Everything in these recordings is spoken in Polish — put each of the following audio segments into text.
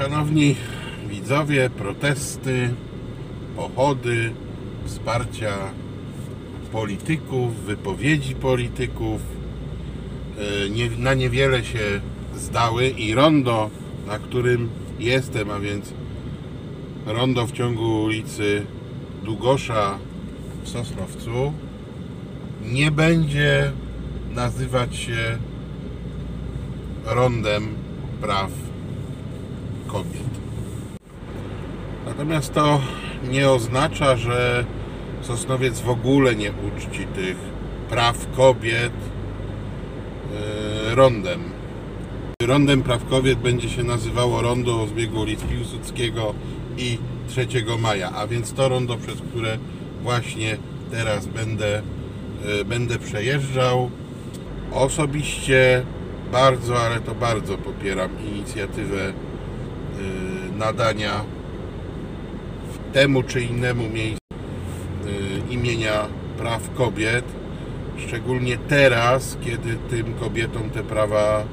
Szanowni widzowie, protesty, pochody, wsparcia polityków, wypowiedzi polityków na niewiele się zdały i rondo, na którym jestem, a więc rondo w ciągu ulicy Długosza w Sosnowcu, nie będzie nazywać się rondem praw kobiet. Natomiast to nie oznacza, że Sosnowiec w ogóle nie uczci tych praw kobiet rondem. Rondem praw kobiet będzie się nazywało rondo o zbiegu ulic Piłsudskiego i 3 Maja, a więc to rondo, przez które właśnie teraz będę przejeżdżał. Osobiście bardzo, ale to bardzo popieram inicjatywę nadania temu czy innemu miejscu imienia praw kobiet, szczególnie teraz, kiedy tym kobietom te prawa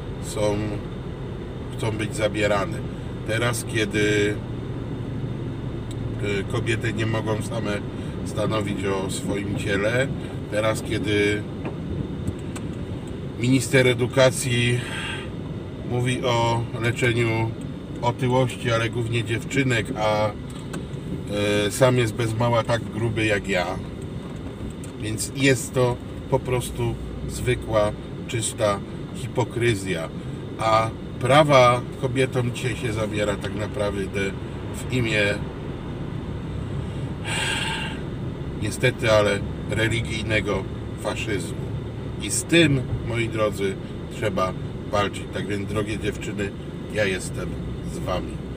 chcą być zabierane. Teraz, kiedy kobiety nie mogą same stanowić o swoim ciele, teraz, kiedy minister edukacji mówi o leczeniu otyłości, ale głównie dziewczynek, a sam jest bez mała tak gruby jak ja. Więc jest to po prostu zwykła, czysta hipokryzja. A prawa kobietom dzisiaj się zabiera tak naprawdę w imię, niestety, ale religijnego faszyzmu. I z tym, moi drodzy, trzeba walczyć. Tak więc, drogie dziewczyny, ja jestem z wami.